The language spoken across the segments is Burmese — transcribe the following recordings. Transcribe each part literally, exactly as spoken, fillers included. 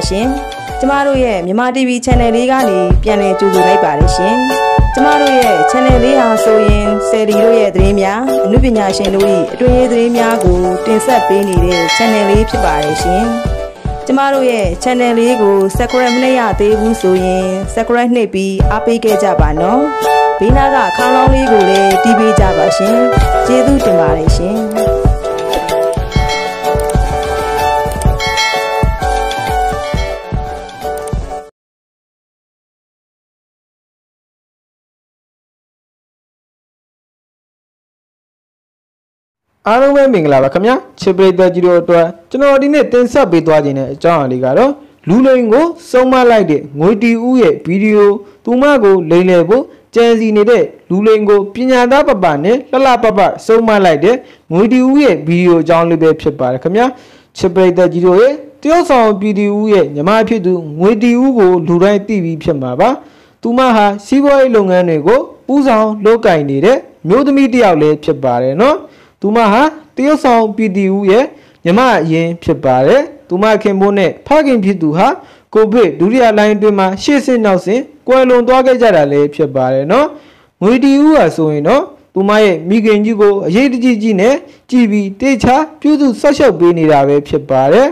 ရှင်ကျမတို့ရဲ့မြန်မာ တီဗီ channel လေးကနေပြန်လည်ကြိုဆိုလိုက်ပါတယ်ရှင်ကျမတို့ရဲ့ channel လေးဟာဆိုရင်ဆယ်ဒီတို့ရဲ့သတင်းများအမှုပညာရှင်တို့၏အတွင်းရေးသတင်းများကိုတင်ဆက်ပေးနေတဲ့ channel လေးဖြစ်ပါတယ်ရှင်ကျမတို့ရဲ့ channel လေးကို subscribe မလုပ်ရသေးဘူးဆိုရင် subscribe နှိပ်ပြီးအားပေးခဲ့ကြပါနော်ဘေးနားကခေါင်းလောင်းလေးကိုလည်းတီးပေးကြပါရှင်ကျေးဇူးတင်ပါတယ်ရှင်အားလုံးပဲမင်္ဂလာပါခင်ဗျာချစ်ပရိသတ်ကြီးတို့အတွက်ကျွန်တော်ဒီနေ့တင်ဆက်ပေးသွားခြင်းတဲ့အကြောင်းအရာလေးကတော့လူလိန်ကိုစုံမလိုက်တဲ့ငွေတီဦးရဲ့ဗီဒီယိုသူမကိုလိန်လည်ဖို့ကြံစီနေတဲ့လူလိန်ကိုပညာသားပပနဲ့လှလှပပစုံမလိုက်တဲ့ငွေတီဦးရဲ့ဗီဒီယိုအကြောင်းလေးပဲဖြစ်ပါတယ်ခင်ဗျာချစ်ပရိသတ်ကြီးတို့ရဲ့တယောက်ဆောင်ပြည်တီဦးရဲ့ညီမဖြစ်သူငွေတီဦးကိုလူတိုင်းသိပြီးဖြစ်မှာပါသူမဟာစီးပွားရေးလုပ်ငန်းတွေကိုဦးဆောင်လုပ်ကိုင်နေတဲ့မျိုးသမီးတစ်ယောက်လည်းဖြစ်ပါတယ်နော်သူမဟာတရုတ်ဆောင်ပြည်တီဦးရဲ့ညီမအရင်ဖြစ်ပါတယ်သူမခင်မိုးနဲ့ဖခင်ဖြစ်သူဟာကိုဗစ်ဒုတိယလိုင်းအတွင်းမှာရှေ့ဆင့်နောက်ဆင့်ကွယ်လွန်သွားခဲ့ကြတာလည်းဖြစ်ပါတယ်နော်ငွေတီဦးဟာဆိုရင်တော့သူမရဲ့မိခင်ကြီးကိုအရေးတကြီးကြီးနဲ့ကြည်ပြီးတေချာပြုစုဆောက်ရှောက်ပေးနေတာပဲဖြစ်ပါတယ်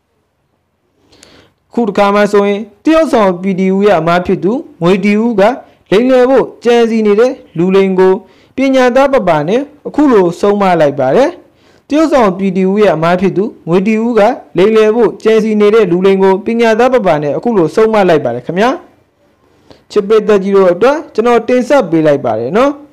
ခုတစ်ခါမှဆိုရင်တရုတ်ဆောင်ပြည်တီဦးရဲ့အမဖြစ်သူငွေတီဦးကလိန်လည်ဖို့ကြံစီနေတဲ့လူလိန်ကိုပညာသားပပနဲ့အခုလိုဆုံးမလိုက်ပါတယ်တရုတ်ဆောင်ပြည်တီဦးရဲ့အမားဖြစ်သူငွေတီဦးကလိန်လည်ဖို့ကြံစီနေတဲ့လူလိန်ကိုပညာသားပပနဲ့အခုလိုဆုံးမလိုက်ပါတယ်ခင်ဗျာချစ်ပရိသတ်ကြီးတို့အတွက်ကျွန်တော်တင်ဆက်ပေးလိုက်ပါတယ်နော်